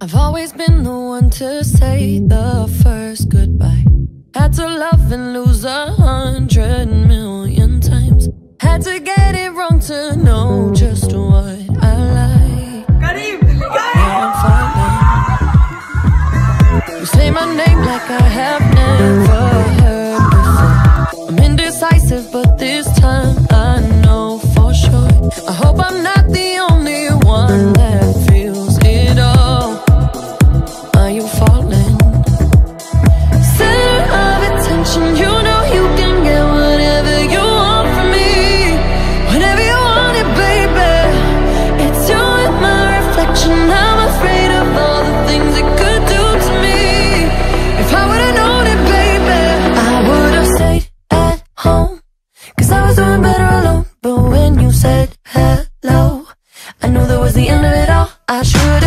I've always been the one to say the first goodbye. Had to love and lose 100 million times. Had to get it wrong to know just what I like. Now I'm falling. You say my name like I have never heard before. I'm indecisive, but this time I know for sure. I hope I'm not the only one that feels it all. Are you falling? Center of attention, you know you can get whatever you want from me. Whenever you want it, baby. It's you and my reflection. I'm afraid of all the things it could do to me. If I would've known it, baby, I would've stayed at home, 'cause I was doing better alone. But when you said hello, I knew that was the end of it all. I should